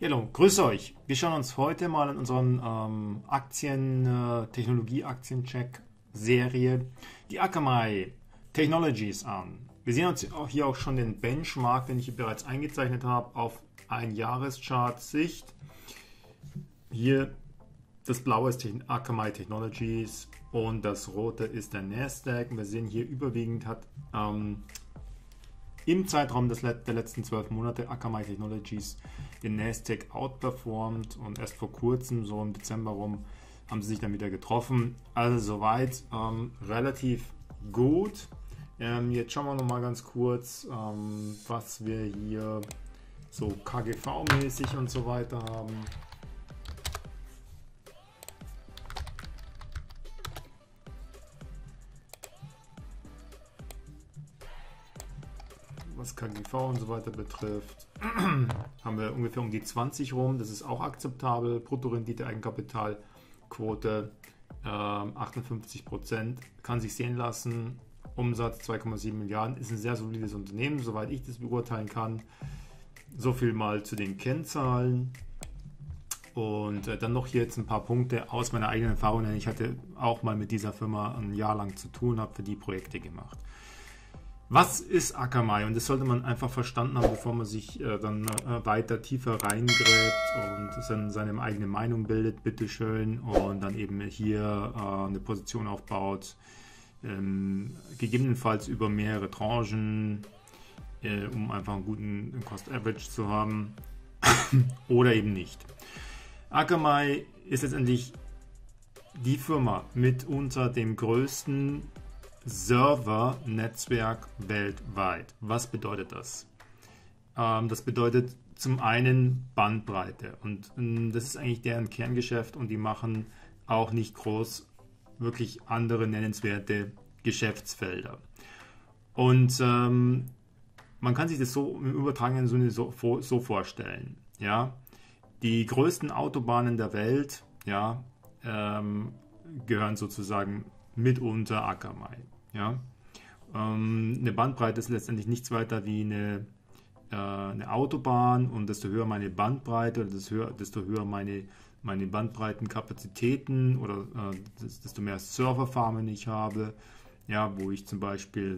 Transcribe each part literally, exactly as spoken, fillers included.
Hallo, grüß euch. Wir schauen uns heute mal in unseren ähm, Aktien, äh, Technologie-Aktien-Check-Serie die Akamai Technologies an. Wir sehen uns auch hier auch schon den Benchmark, den ich hier bereits eingezeichnet habe, auf ein Jahreschart-Sicht. Hier das blaue ist Akamai Technologies und das rote ist der Nasdaq. Wir sehen hier überwiegend hat ähm, im Zeitraum des, der letzten zwölf Monate Akamai Technologies den Nasdaq outperformt und erst vor kurzem, so im Dezember rum, haben sie sich dann wieder getroffen. Also soweit ähm, relativ gut. Ähm, jetzt schauen wir noch mal ganz kurz, ähm, was wir hier so K G V-mäßig und so weiter haben. Was K G V und so weiter betrifft, haben wir ungefähr um die zwanzig rum. Das ist auch akzeptabel. Bruttorendite, Eigenkapitalquote ähm, achtundfünfzig Prozent, kann sich sehen lassen. Umsatz zwei Komma sieben Milliarden, ist ein sehr solides Unternehmen, soweit ich das beurteilen kann. So viel mal zu den Kennzahlen. Und äh, dann noch hier jetzt ein paar Punkte aus meiner eigenen Erfahrung, denn ich hatte auch mal mit dieser Firma ein Jahr lang zu tun, habe für die Projekte gemacht. Was ist Akamai? Und das sollte man einfach verstanden haben, bevor man sich äh, dann äh, weiter tiefer reingräbt und dann seine eigene Meinung bildet, bitteschön, und dann eben hier äh, eine Position aufbaut, ähm, gegebenenfalls über mehrere Tranchen, äh, um einfach einen guten Cost Average zu haben oder eben nicht. Akamai ist letztendlich die Firma mit unter dem größten Server-Netzwerk weltweit. Was bedeutet das? Ähm, das bedeutet zum einen Bandbreite, und ähm, das ist eigentlich deren Kerngeschäft, und die machen auch nicht groß wirklich andere nennenswerte Geschäftsfelder. Und ähm, man kann sich das so im übertragenen Sinne so, so vorstellen. Ja? Die größten Autobahnen der Welt, ja, ähm, gehören sozusagen mitunter Akamai. Ja? Ähm, eine Bandbreite ist letztendlich nichts weiter wie eine, äh, eine Autobahn, und desto höher meine Bandbreite, desto höher, desto höher meine, meine Bandbreitenkapazitäten oder äh, desto mehr Serverfarmen ich habe, ja, wo ich zum Beispiel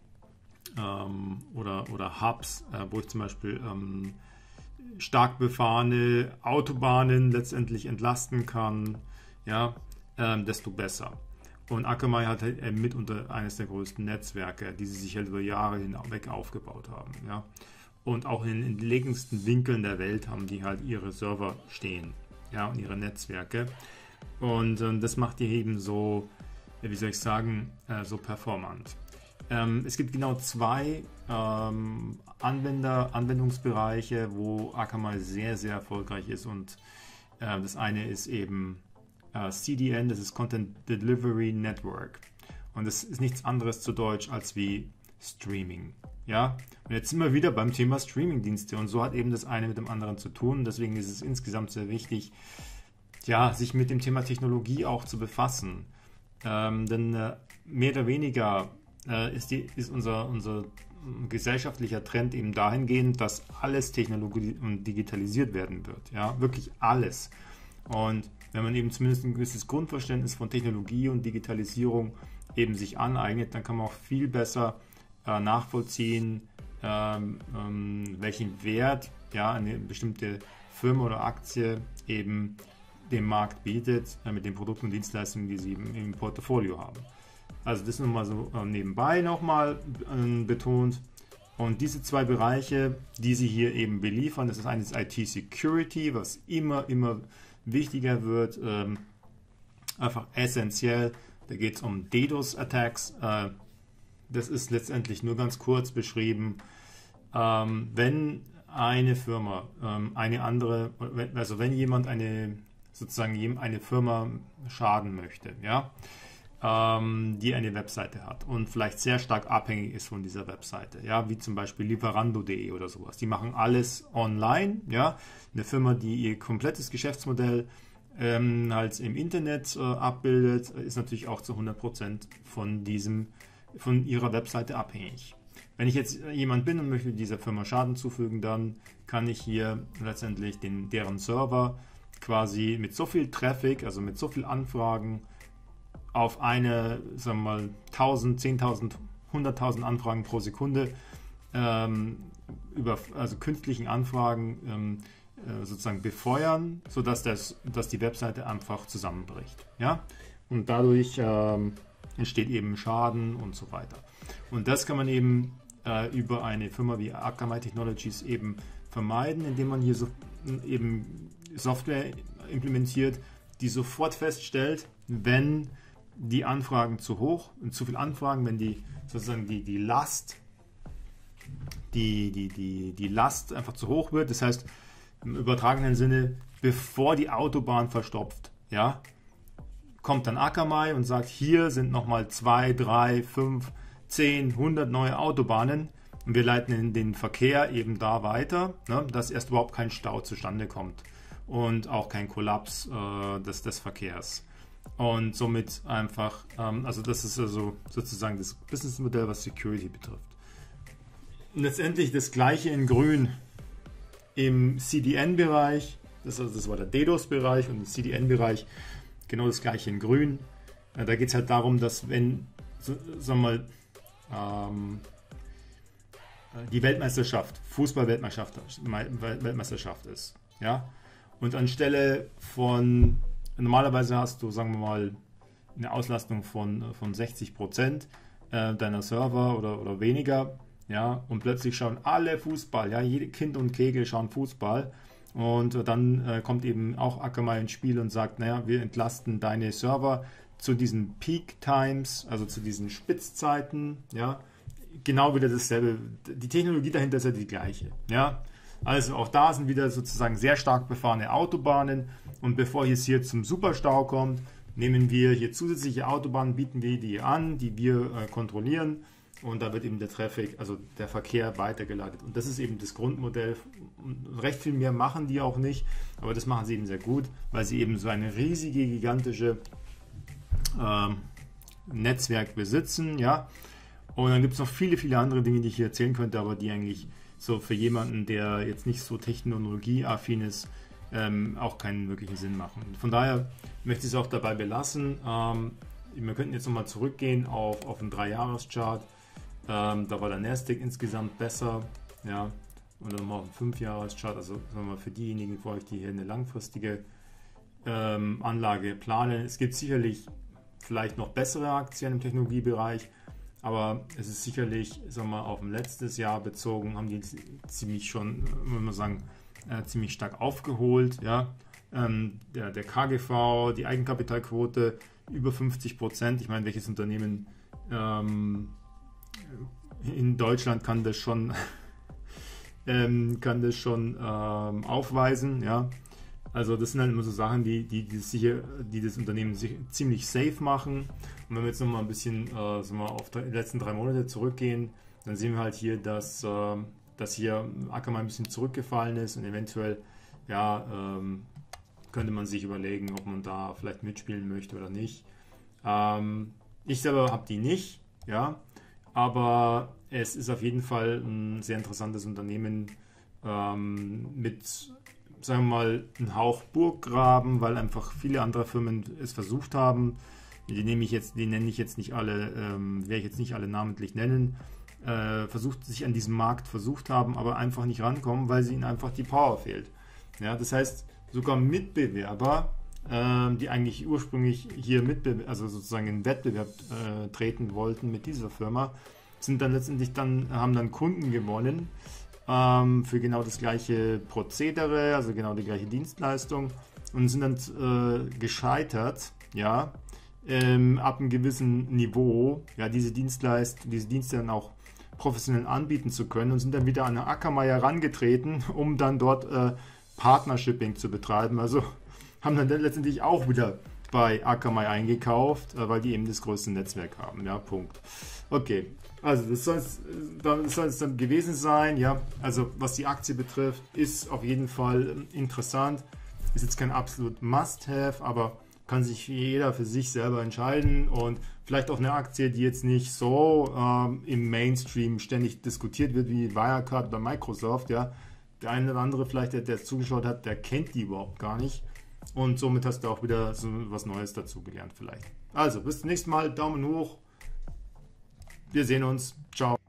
ähm, oder, oder Hubs, äh, wo ich zum Beispiel ähm, stark befahrene Autobahnen letztendlich entlasten kann, ja, ähm, desto besser. Und Akamai hat halt mitunter eines der größten Netzwerke, die sie sich halt über Jahre hinweg aufgebaut haben. Ja. Und auch in den entlegensten Winkeln der Welt haben die halt ihre Server stehen, ja, und ihre Netzwerke. Und äh, das macht die eben so, wie soll ich sagen, äh, so performant. Ähm, es gibt genau zwei ähm, Anwender, Anwendungsbereiche, wo Akamai sehr, sehr erfolgreich ist. Und äh, das eine ist eben C D N, das ist Content Delivery Network, und das ist nichts anderes zu Deutsch als wie Streaming. Ja? Und jetzt sind wir wieder beim Thema Streaming-Dienste, und so hat eben das eine mit dem anderen zu tun. Deswegen ist es insgesamt sehr wichtig, ja, sich mit dem Thema Technologie auch zu befassen. Ähm, denn äh, mehr oder weniger äh, ist, die, ist unser, unser gesellschaftlicher Trend eben dahingehend, dass alles Technologie und digitalisiert werden wird. Ja? Wirklich alles. Und wenn man eben zumindest ein gewisses Grundverständnis von Technologie und Digitalisierung eben sich aneignet, dann kann man auch viel besser äh, nachvollziehen, ähm, ähm, welchen Wert, ja, eine bestimmte Firma oder Aktie eben dem Markt bietet, äh, mit den Produkten und Dienstleistungen, die sie eben im Portfolio haben. Also das nochmal so äh, nebenbei nochmal äh, betont. Und diese zwei Bereiche, die sie hier eben beliefern, das ist eines I T Security, was immer, immer wichtiger wird, ähm, einfach essentiell. Da geht es um DDoS-Attacks. Äh, das ist letztendlich nur ganz kurz beschrieben. Ähm, wenn eine Firma, ähm, eine andere, also wenn jemand eine, sozusagen eine Firma schaden möchte, ja, ähm, die eine Webseite hat und vielleicht sehr stark abhängig ist von dieser Webseite, ja, wie zum Beispiel Lieferando punkt de oder sowas. Die machen alles online, ja. Eine Firma, die ihr komplettes Geschäftsmodell ähm, halt im Internet äh, abbildet, ist natürlich auch zu hundert Prozent von diesem, von ihrer Webseite abhängig. Wenn ich jetzt jemand bin und möchte dieser Firma Schaden zufügen, dann kann ich hier letztendlich den, deren Server quasi mit so viel Traffic, also mit so viel Anfragen auf eine, sagen wir mal, tausend, zehntausend, hunderttausend Anfragen pro Sekunde, ähm, über, also künstlichen Anfragen ähm, äh, sozusagen befeuern, sodass das, dass die Webseite einfach zusammenbricht. Ja? Und dadurch ähm, entsteht eben Schaden und so weiter. Und das kann man eben äh, über eine Firma wie Akamai Technologies eben vermeiden, indem man hier so, eben Software implementiert, die sofort feststellt, wenn die Anfragen zu hoch und zu viel Anfragen, wenn die sozusagen die, die Last, die, die, die, die Last einfach zu hoch wird, das heißt im übertragenen Sinne, bevor die Autobahn verstopft, ja, kommt dann Akamai und sagt, hier sind nochmal zwei, drei, fünf, zehn, hundert neue Autobahnen und wir leiten den Verkehr eben da weiter, ne, dass erst überhaupt kein Stau zustande kommt und auch kein Kollaps äh, des, des Verkehrs. Und somit einfach, ähm, also das ist also sozusagen das Businessmodell, was Security betrifft. Und letztendlich das gleiche in grün im C D N-Bereich, das, also das war der DDoS-Bereich und im C D N-Bereich genau das gleiche in grün. Äh, da geht es halt darum, dass wenn, so, sagen wir mal, ähm, die Weltmeisterschaft, Fußball-Weltmeisterschaft Weltmeisterschaft ist, ja, und anstelle von normalerweise hast du, sagen wir mal, eine Auslastung von, von sechzig Prozent äh, deiner Server oder, oder weniger, ja, und plötzlich schauen alle Fußball, ja, jede Kind und Kegel schauen Fußball und äh, dann äh, kommt eben auch Akamai ins Spiel und sagt, naja, wir entlasten deine Server zu diesen Peak Times, also zu diesen Spitzzeiten, ja, genau wieder dasselbe, die Technologie dahinter ist ja die gleiche, ja. Also auch da sind wieder sozusagen sehr stark befahrene Autobahnen und bevor es hier zum Superstau kommt, nehmen wir hier zusätzliche Autobahnen, bieten wir die an, die wir äh, kontrollieren und da wird eben der Traffic, also der Verkehr weitergeleitet. Und das ist eben das Grundmodell. Recht viel mehr machen die auch nicht, aber das machen sie eben sehr gut, weil sie eben so eine riesige, gigantische ähm, Netzwerk besitzen, ja. Und dann gibt es noch viele, viele andere Dinge, die ich hier erzählen könnte, aber die eigentlich so für jemanden, der jetzt nicht so technologieaffin ist, ähm, auch keinen wirklichen Sinn machen. Von daher möchte ich es auch dabei belassen. Ähm, wir könnten jetzt nochmal zurückgehen auf, auf einen drei-Jahres-Chart. Ähm, da war der Nasdaq insgesamt besser. Ja, und dann nochmal auf einen fünf-Jahres-Chart. Also sagen wir mal, für diejenigen von euch, die hier eine langfristige ähm, Anlage planen. Es gibt sicherlich vielleicht noch bessere Aktien im Technologiebereich. Aber es ist sicherlich, sagen wir mal, auf ein letztes Jahr bezogen, haben die ziemlich schon, würde man sagen, äh, ziemlich stark aufgeholt. Ja? Ähm, der, der K G V, die Eigenkapitalquote über fünfzig Prozent. Ich meine, welches Unternehmen ähm, in Deutschland kann das schon, ähm, kann das schon ähm, aufweisen. Ja? Also das sind halt immer so Sachen, die, die, die, sicher, die das Unternehmen sich ziemlich safe machen. Und wenn wir jetzt nochmal ein bisschen äh, sagen wir, auf die letzten drei Monate zurückgehen, dann sehen wir halt hier, dass, äh, dass hier Akamai ein bisschen zurückgefallen ist und eventuell ja, ähm, könnte man sich überlegen, ob man da vielleicht mitspielen möchte oder nicht. Ähm, ich selber habe die nicht, ja, aber es ist auf jeden Fall ein sehr interessantes Unternehmen ähm, mit, sagen wir mal, ein Hauch Burggraben, weil einfach viele andere Firmen es versucht haben. Die nehme ich jetzt, die nenne ich jetzt nicht alle, ähm, werde ich jetzt nicht alle namentlich nennen, äh, versucht sich an diesem Markt versucht haben, aber einfach nicht rankommen, weil sie ihnen einfach die Power fehlt. Ja, das heißt, sogar Mitbewerber, äh, die eigentlich ursprünglich hier Mitbe also sozusagen in Wettbewerb äh, treten wollten mit dieser Firma, sind dann letztendlich dann, haben dann Kunden gewonnen ähm, für genau das gleiche Prozedere, also genau die gleiche Dienstleistung und sind dann äh, gescheitert, ja, ähm, ab einem gewissen Niveau, ja, diese Dienstleistung, diese Dienste dann auch professionell anbieten zu können und sind dann wieder an Akamai herangetreten, um dann dort äh, Partnershipping zu betreiben. Also haben dann letztendlich auch wieder bei Akamai eingekauft, äh, weil die eben das größte Netzwerk haben. Ja, Punkt. Okay, also das soll es das soll es dann gewesen sein. Ja, also was die Aktie betrifft, ist auf jeden Fall interessant. Ist jetzt kein absolut Must-Have, aber kann sich jeder für sich selber entscheiden und vielleicht auch eine Aktie, die jetzt nicht so ähm, im Mainstream ständig diskutiert wird wie Wirecard oder Microsoft, ja. Der eine oder andere vielleicht, der, der zugeschaut hat, der kennt die überhaupt gar nicht und somit hast du auch wieder so was Neues dazu gelernt vielleicht. Also, bis zum nächsten Mal, Daumen hoch, wir sehen uns, ciao.